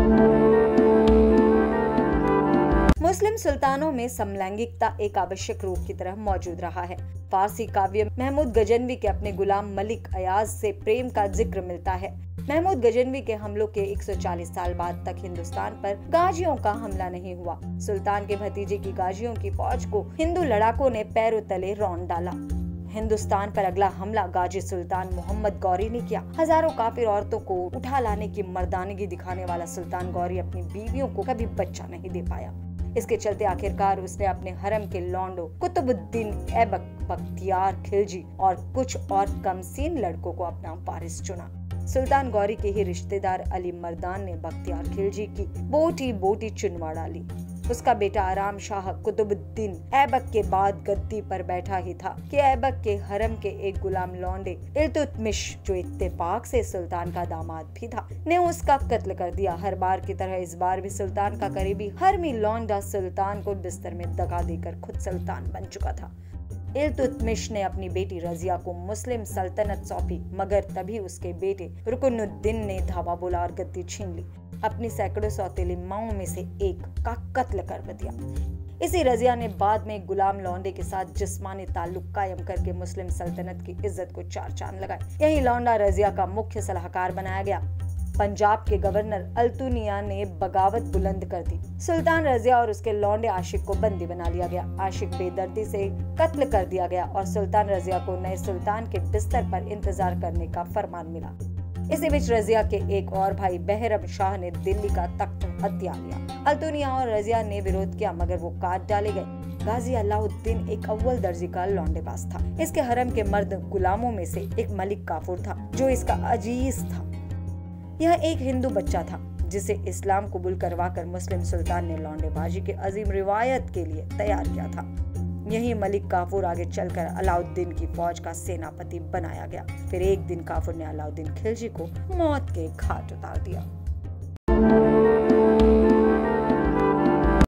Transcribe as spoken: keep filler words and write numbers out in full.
मुस्लिम सुल्तानों में समलैंगिकता एक आवश्यक रूप की तरह मौजूद रहा है। फारसी काव्य महमूद गजनवी के अपने गुलाम मलिक अयाज से प्रेम का जिक्र मिलता है। महमूद गजनवी के हमलों के एक सौ चालीस साल बाद तक हिंदुस्तान पर गाजियों का हमला नहीं हुआ। सुल्तान के भतीजे की गाजियों की फौज को हिंदू लड़ाकों ने पैरों तले रौंद डाला। हिंदुस्तान पर अगला हमला गाजी सुल्तान मोहम्मद गौरी ने किया। हजारों काफिर औरतों को उठा लाने की मर्दानगी दिखाने वाला सुल्तान गौरी अपनी बीवियों को कभी बच्चा नहीं दे पाया। इसके चलते आखिरकार उसने अपने हरम के लौंडो कुतुबुद्दीन ऐबक, बख्तियार खिलजी और कुछ और कमसीन लड़कों को अपना वारिस चुना। सुल्तान गौरी के ही रिश्तेदार अली मर्दान ने बख्तियार खिलजी की बोटी बोटी चुनवा डाली। उसका बेटा आराम शाह कुतुबुद्दीन ऐबक के बाद गद्दी पर बैठा ही था कि ऐबक के हरम के एक गुलाम लौंडे इल्तुतमिश, जो इत्तेफाक से सुल्तान का दामाद भी था, ने उसका कत्ल कर दिया। हर बार की तरह इस बार भी सुल्तान का करीबी हरमी लौंडा सुल्तान को बिस्तर में दगा देकर खुद सुल्तान बन चुका था। इल्तुतमिश ने अपनी बेटी रजिया को मुस्लिम सल्तनत सौंपी, मगर तभी उसके बेटे रुकनुद्दीन ने धावा बोला और गद्दी छीन ली। अपनी सैकड़ों सौतेली माओं में से एक का कत्ल कर दिया। इसी रजिया ने बाद में गुलाम लौंडे के साथ जिस्मानी ताल्लुक कायम करके मुस्लिम सल्तनत की इज्जत को चार चांद लगाए। यही लौंडा रजिया का मुख्य सलाहकार बनाया गया। पंजाब के गवर्नर अल्तुनिया ने बगावत बुलंद कर दी। सुल्तान रजिया और उसके लौंडे आशिक को बंदी बना लिया गया। आशिक बेदर्दी से कत्ल कर दिया गया और सुल्तान रजिया को नए सुल्तान के बिस्तर पर इंतजार करने का फरमान मिला। इसी बीच रजिया के एक और भाई बहरम शाह ने दिल्ली का तख्त हथिया लिया। अल्तुनिया और रजिया ने विरोध किया, मगर वो काट डाले गए। गाजी अलाउद्दीन एक अव्वल दर्जे का लौंडेबाज था। इसके हरम के मर्द गुलामों में से एक मलिक काफूर था, जो इसका अजीज था। यह एक हिंदू बच्चा था जिसे इस्लाम कबूल करवाकर मुस्लिम सुल्तान ने लौंडेबाजी के अजीम रिवायत के लिए तैयार किया था। यही मलिक काफूर आगे चलकर अलाउद्दीन की फौज का सेनापति बनाया गया। फिर एक दिन काफूर ने अलाउद्दीन खिलजी को मौत के घाट उतार दिया।